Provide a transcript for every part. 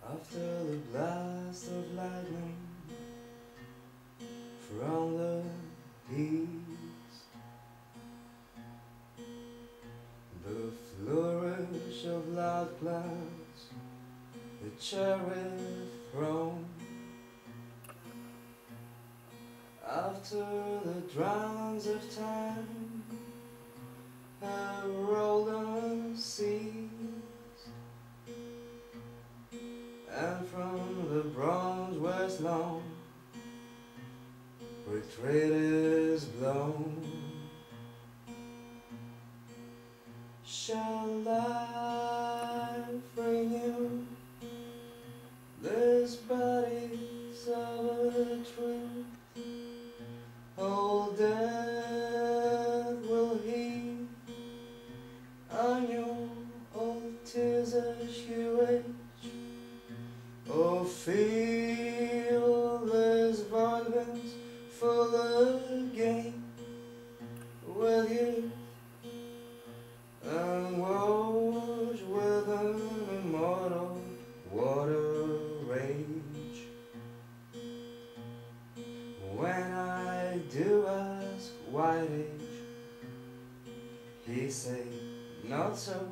After the blast of lightning from the east, the flourish of loud clouds, the chariot throne. After the drowns of time have rolled on the seas, and from the bronze west lawn retreat is blown, shall I renew this bodies of a truth? Old death will heap on your old tears as you age, or feel this violence full again with you, and wash with an immortal water rage. When I do ask white age, he say not so.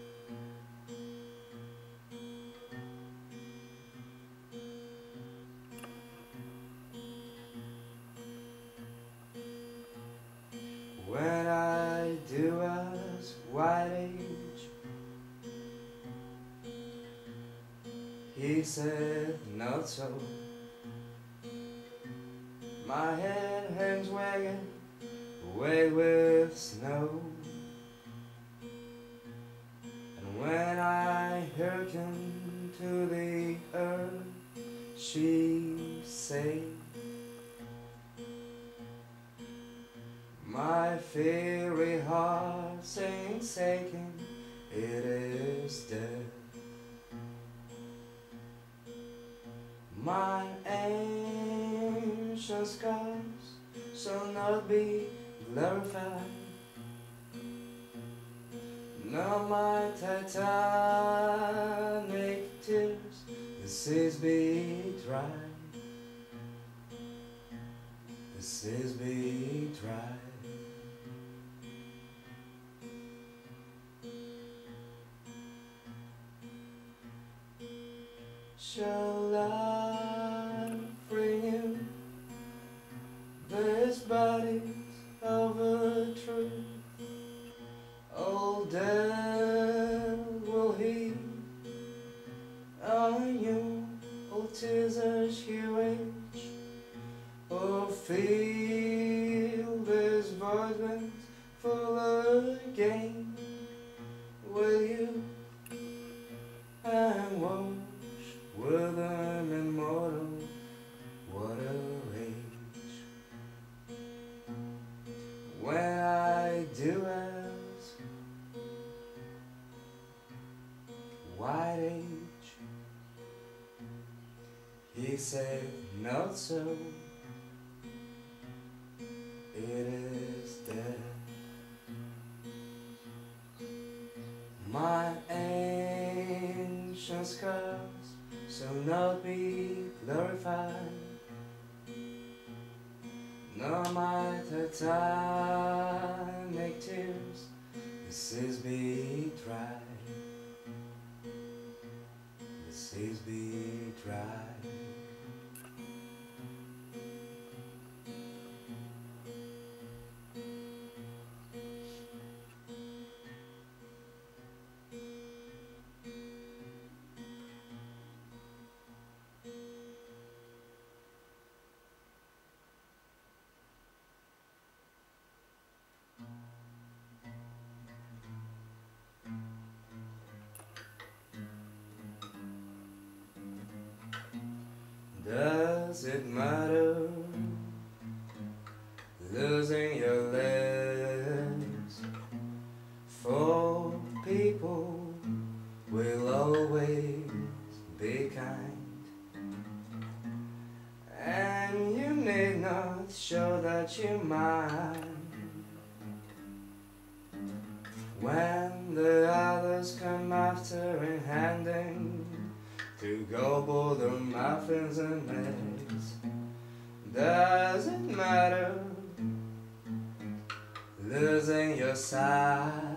When I do ask white age, he said not so. My head hangs wagging, away with snow, and when I hearken to the earth, she say, my fiery heart sings aching, it is dead. My ancient scars shall not be glorified, nor my titanic tears the seas be dry, the seas be dry. Shall I renew these bodies of a truth? Old death will heap on you old tears as you age, or feel this void full again with you, and wash with an immortal water rage. When I do ask white age, he said not so, it is dead. My ancient scars shall not be glorified, nor my titanic tears the seas be dry, the seas be dry. Does it matter losing your legs? For people will always be kind, and you need not show that you mind. When the others come after in handing to go boulder muffins and eggs. Does it matter losing your sight?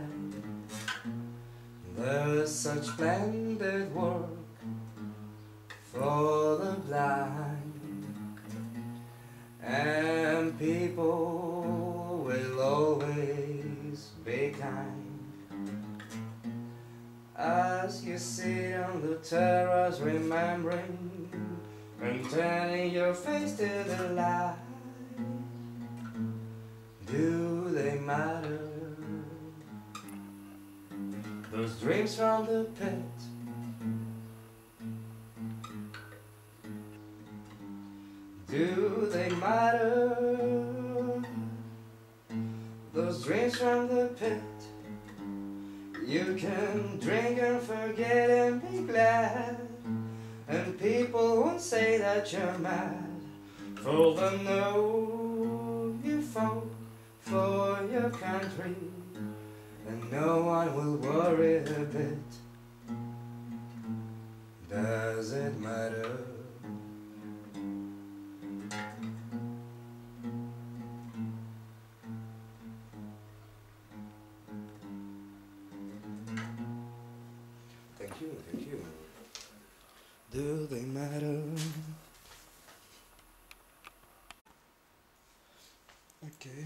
There's such splendid work for the blind, and people will always be kind. As you sit on the terrace remembering and turning your face to the light, do they matter? Those dreams from the pit, do they matter? Those dreams from the pit, you can drink and forget and be glad, and people won't say that you're mad, for they know you fought for your country, and no one will worry a bit. Does it matter? Thank you, thank you. Do they matter? Okay.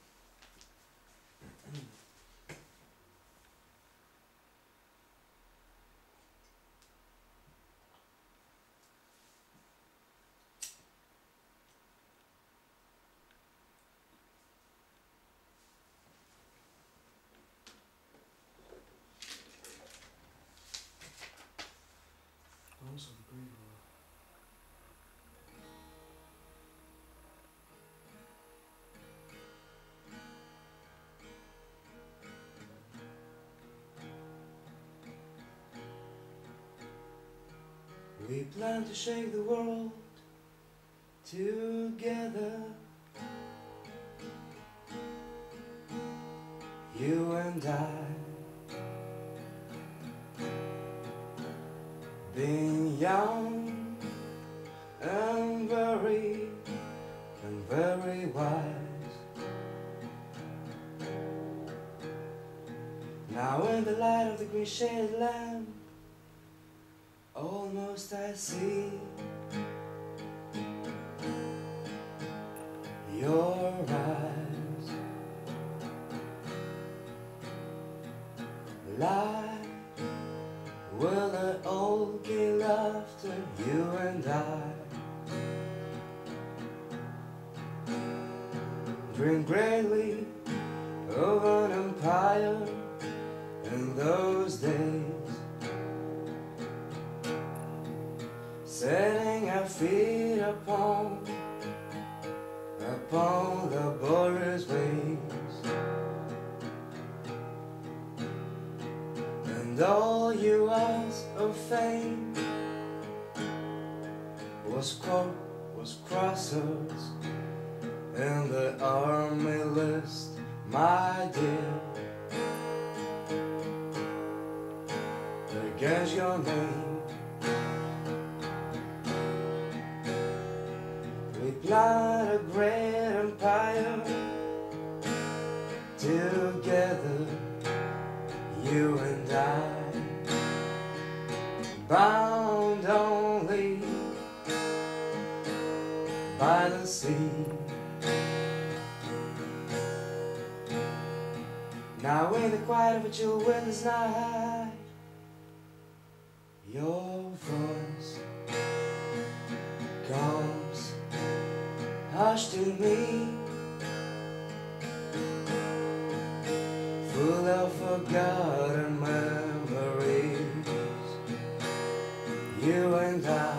We plan to shake the world together, you and I, being young and very wise. Now in the light of the green shaded lamp, almost I see your eyes, light with the old gay laughter, you and I dream greatly of an empire in those days, setting our feet upon the border's waves, and all you asked of fame was crosses in the army list, my dear, against your name. We plan a great empire together, you and I, bound only by the sea. Now in the quiet of a chill winter's night, your voice comes hushed to me, full of forgotten memories, you and I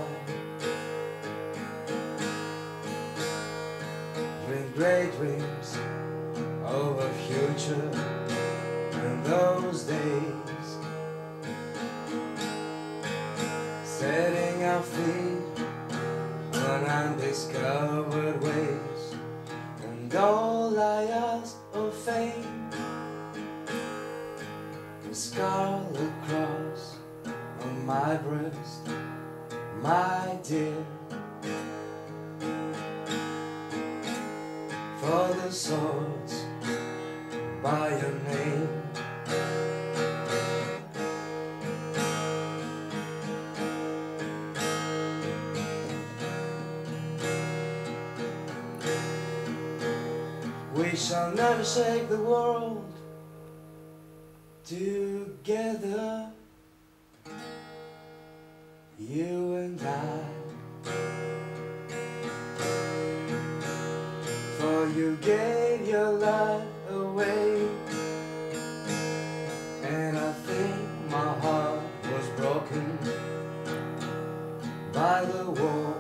dream great dreams of a future in those days, setting our feet on undiscovered ways, and all I ask of fame, the scarlet cross on my breast, my dear, for the swords by your name. We shall never shake the world together, you and I, for you gave your life away, and I think my heart was broken by the war.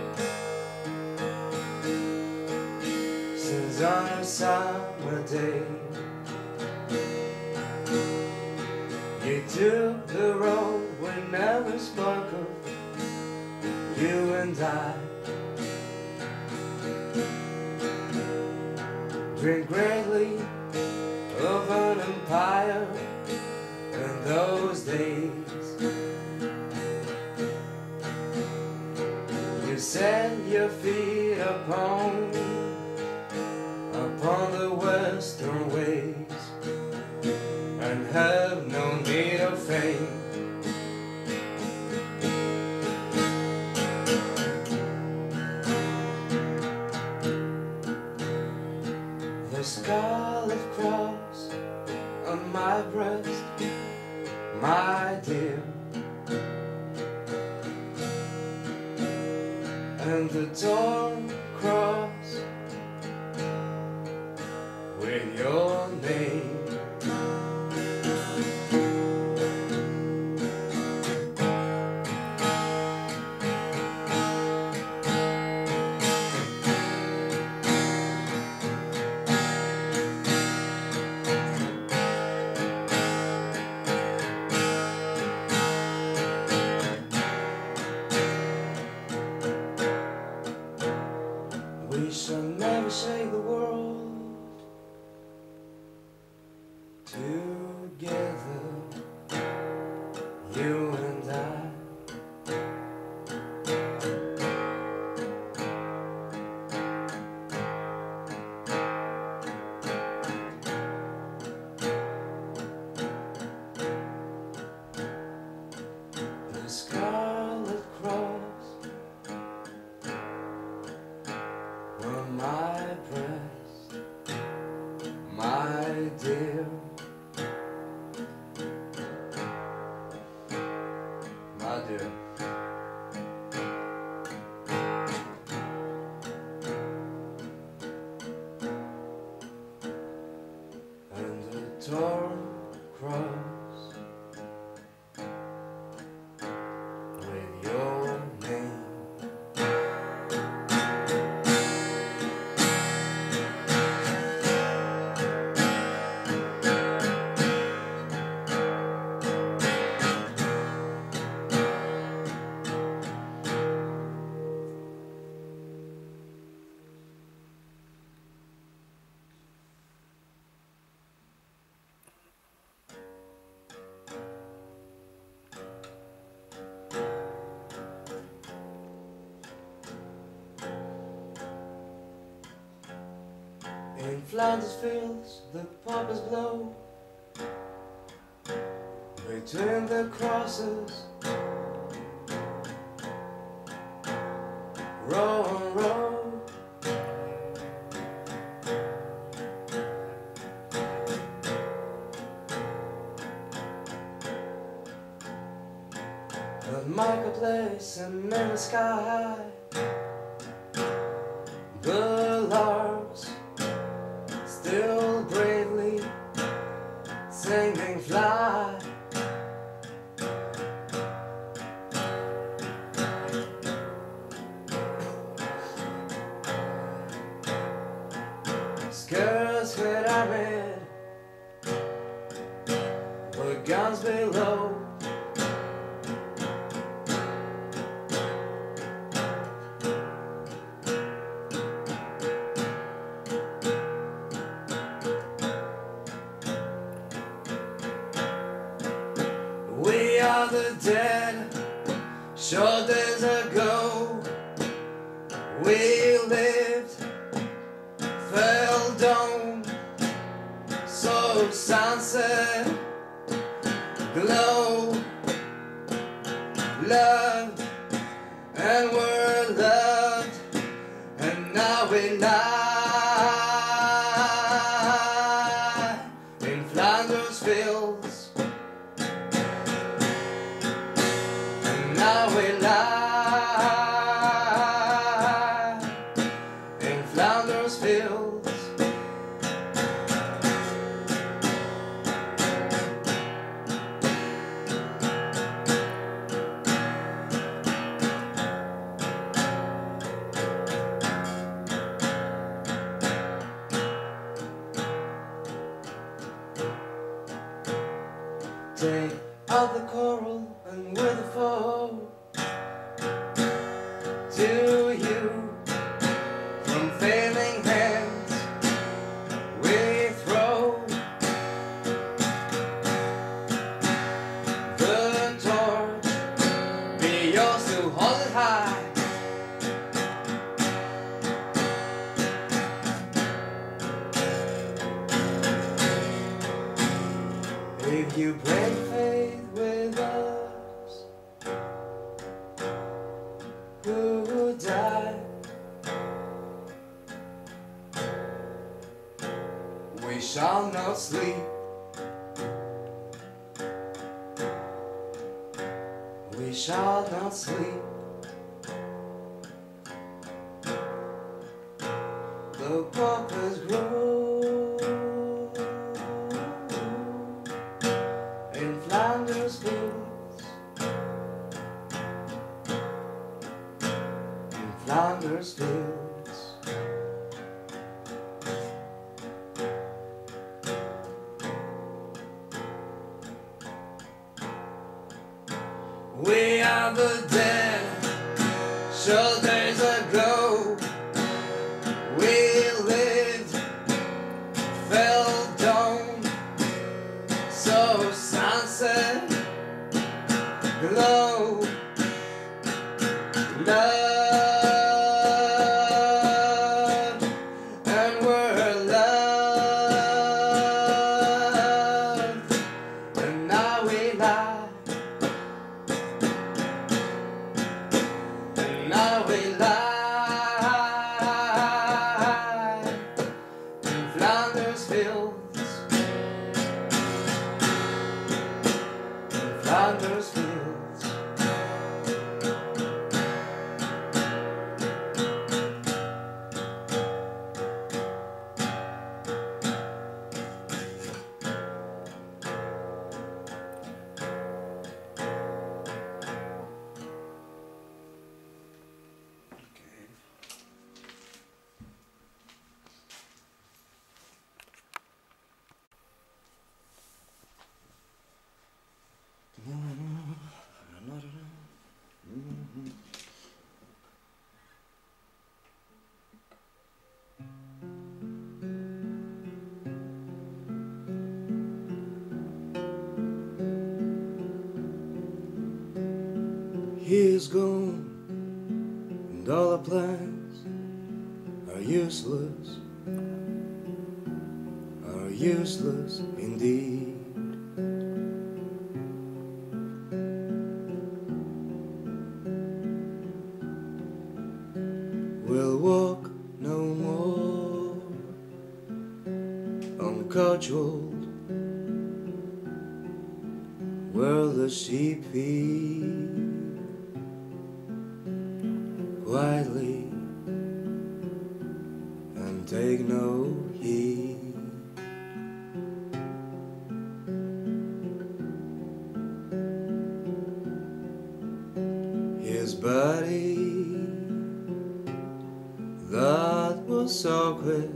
Since on a summer day you took the road we never spoke of, you and I. Dreamed greatly of an empire in those days. You set your feet upon the western ways, and have no need of fame. The scarlet cross on my breast, my dear, and the torn cross with your name. We shall never shake the world together, you and I. The scarlet cross on my breast, my dear, my dear. And the torn cross with your name. In Flanders fields the poppers blow, between the crosses, row on row. The marketplace and in the sky, the larks still bravely singing fly. Skirts with amid, with guns below. We are the dead, Short days ago we lived, fell down, saw sunset glow, loved and were loved, and now we lie in Flanders fields, and now we lie in Flanders fields. Take out the coral and with the fall to you from failing hands we throw the torch, be yours to hold it high. If you break faith with us, who would die? We shall not sleep. We shall not sleep. The poppers grow in Flanders fields, in Flanders fields. We are the dead, short days ago we lived, fell down, saw sunset glow, loved and were loved, and now we lie, and now we lie in Flanders fields, in Flanders fields. He is gone, and all our plans are useless indeed. We'll walk no more on cudgels where the sheep feed quietly and take no heed. His body that was so quick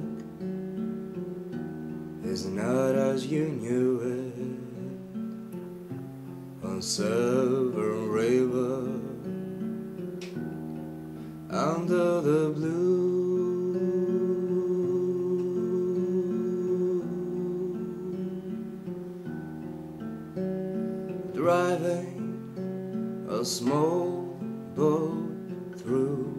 is not as you knew it on Severn River under the blue. Driving a small boat through.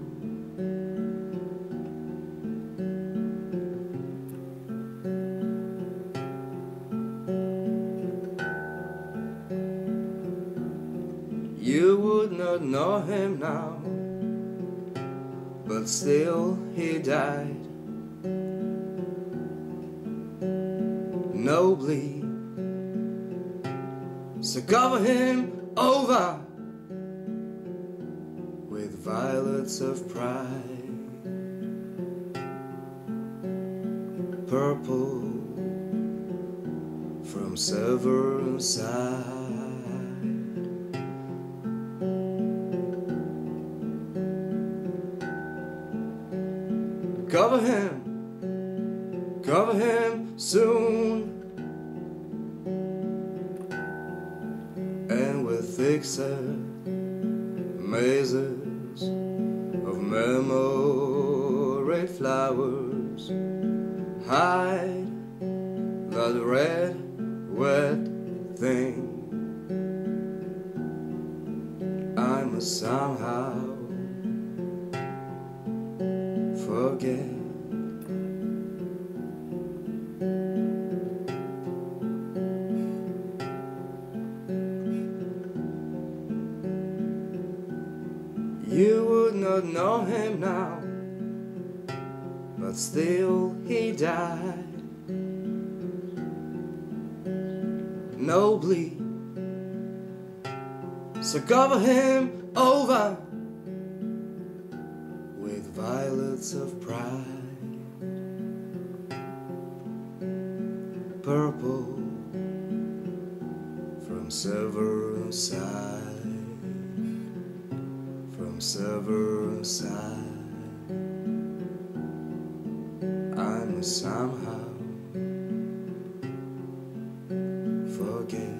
You would not know him now, but still he died nobly. So cover him over with violets of pride, purple from several sides. Cover him soon, and with thick set mazes of memory flowers, hide that red, wet thing. I must somehow forget. You would not know him now, but still he died nobly. So cover him over with violets of pride, purple from several sides. Several side, I must somehow forget.